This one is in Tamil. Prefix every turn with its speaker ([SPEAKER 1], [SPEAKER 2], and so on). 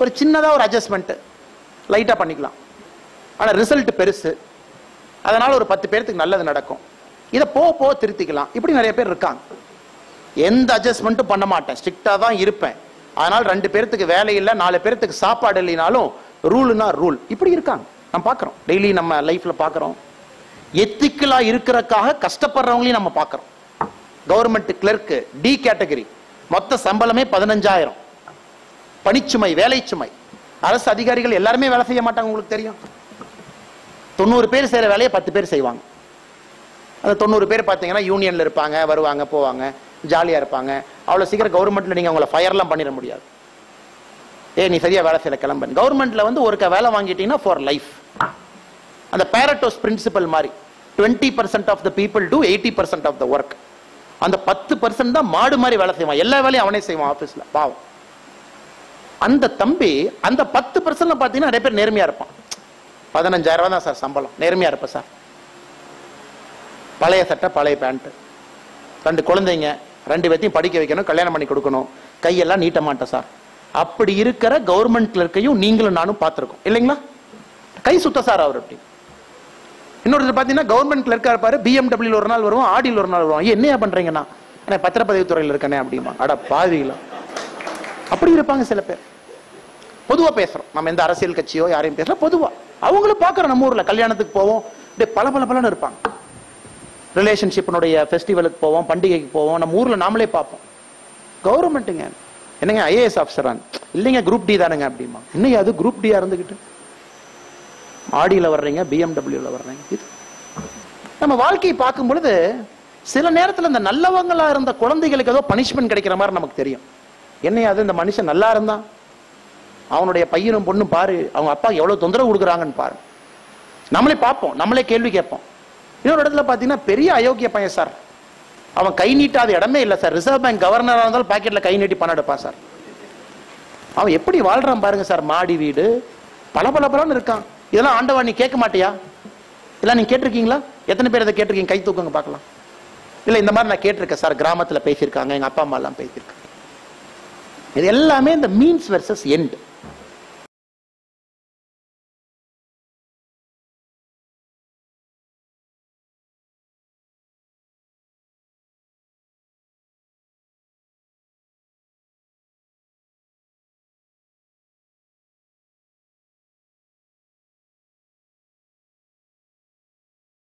[SPEAKER 1] ஒரு சின்னதாக ஒரு அட்ஜஸ்ட்மெண்ட் லைட்டாக பண்ணிக்கலாம். ஆனால் ரிசல்ட் பெருசு, அதனால ஒரு 10 பேருக்கு நல்லது நடக்கும். இதை போக திருத்திக்கலாம். இப்படி நிறைய பேர் இருக்காங்க. எந்த அட்ஜஸ்ட்மெண்ட்டும் பண்ண மாட்டேன், ஸ்ட்ரிக்டாக தான் இருப்பேன். அதனால 2 பேருக்கு வேலை இல்லை, 4 பேருக்கு சாப்பாடு இல்லைனாலும் ரூல்னா ரூல். இப்படி இருக்காங்க. நம்ம பார்க்குறோம், டெய்லி நம்ம லைஃப்ல பார்க்குறோம். எத்திக்கலா இருக்கிறதுக்காக கஷ்டப்படுறவங்களையும் நம்ம பார்க்குறோம். கவர்மெண்ட் கிளர்க்கு டி கேட்டகரி, மொத்த சம்பளமே 15,000. பணிச்சுமை, வேலை சுமை. அரசு அதிகாரிகள் எல்லாருமே வேலை செய்ய மாட்டாங்க. உங்களுக்கு தெரியும், 90 பேர் செய்யற வேலையை 10 பேர் செய்வாங்க. அந்த 90 பேர் பார்த்தீங்கன்னா யூனியன்ல இருப்பாங்க, வருவாங்க போவாங்க, ஜாலியா இருப்பாங்க. அவ்வளவு சீக்கிரம் கவர்மெண்ட்ல நீங்க அவங்களை ஃபயர்லாம் பண்ணிட முடியாது. நீ சரியா வேலை செய்யல கிளம்பு. கவர்மெண்ட்ல வந்து ஒரு வேலை வாங்கிட்டீங்கன்னா ஃபார் லைஃப். அந்த பேரட்டோஸ் பிரின்சிபல் மாதிரி 20% of the people to 80% of the work. அந்த 10% தான் மாடு மாதிரி வேலை செய்வான். எல்லா வேலையும் அவனே செய்வான் ஆபீஸ்ல. பாவம். அந்த தம்பி அந்த 10% பார்த்தீங்கன்னா நிறைய பேர் நேர்மையா இருப்பான். 15,000 தான் சார் சம்பளம், நேர்மையா இருப்ப சார். பழைய சட்டை, பழைய பேண்ட், 2 குழந்தைங்க, 2 பேத்தையும் படிக்க வைக்கணும், கல்யாணம் பண்ணி கொடுக்கணும், கையெல்லாம் நீட்ட மாட்டேன் சார். அப்படி இருக்கிற கவர்மெண்ட் கிளர்க்கையும் நீங்களும் நானும் பார்த்துருக்கோம் இல்லைங்களா? கை சுத்த சார் அவர். அப்படி இன்னொரு பார்த்தீங்கன்னா கவர்மெண்ட் கிளர்க்கா இருப்பாரு, BMW ஒரு நாள் வருவோம், ஆடியில் ஒரு நாள் வருவோம். என்னையா பண்றீங்கன்னா, பத்திரப்பதிவு துறையில் இருக்கனே அப்படிமா. அட பாதிகளா, அப்படி இருப்பாங்க சில பேர். பொதுவா பேசுறோம், நம்ம எந்த அரசியல் கட்சியோ யாரையும் பேசல, பொதுவா அவங்களும் பார்க்குறோம். நம்ம ஊர்ல கல்யாணத்துக்கு போவோம், பல இருப்பாங்க. ரிலேஷன்ஷிப்னுடைய ஃபெஸ்டிவலுக்கு போவோம், பண்டிகைக்கு போவோம், நம்ம ஊர்ல நாமளே பார்ப்போம். கவர்மெண்ட்டுங்க என்னங்க IAS ஆஃபீஸரா? இல்லைங்க குரூப் டி தானுங்க அப்படிமா. இன்னைக்கு அது குரூப் டியா இருந்துகிட்டு ஆடியில் வர்றீங்க, BMWல வர்றீங்க. இது நம்ம வாழ்க்கையை பார்க்கும் பொழுது சில நேரத்தில் இந்த நல்லவங்களா இருந்த குழந்தைகளுக்கு ஏதோ பனிஷ்மெண்ட் கிடைக்கிற மாதிரி நமக்கு தெரியும். என்னையாது இந்த மனுஷன் நல்லா இருந்தான், அவனுடைய பையனும் பொண்ணும் பாரு, அவங்க அப்பா எவ்வளவு தொந்தரவு கொடுக்குறாங்கன்னு பாரு. நம்மளே பார்ப்போம், நம்மளே கேள்வி கேட்போம். இன்னொரு இடத்துல பார்த்தீங்கன்னா பெரிய அயோக்கிய பையன் சார், அவன் கை நீட்டாத இடமே இல்லை சார். ரிசர்வ் பேங்க் கவர்னராக இருந்தாலும் பாக்கெட்ல கை நீட்டி பணம் எடுப்பான் சார். அவன் எப்படி வாழ்றான் பாருங்க சார். மாடி வீடு, பலன்னு இருக்கான். இதெல்லாம் ஆண்டவா நீ கேட்க மாட்டியா? இதெல்லாம் நீங்க கேட்டிருக்கீங்களா? எத்தனை பேர் இதை கேட்டிருக்கீங்க? கை தூக்குங்க பார்க்கலாம். இல்ல இந்த மாதிரி நான் கேட்டிருக்கேன் சார், கிராமத்துல பேசியிருக்காங்க, எங்க அப்பா அம்மா எல்லாம் பேசியிருக்காங்க. இது எல்லாமே இந்த மீன்ஸ் வெர்சஸ் எண்ட்.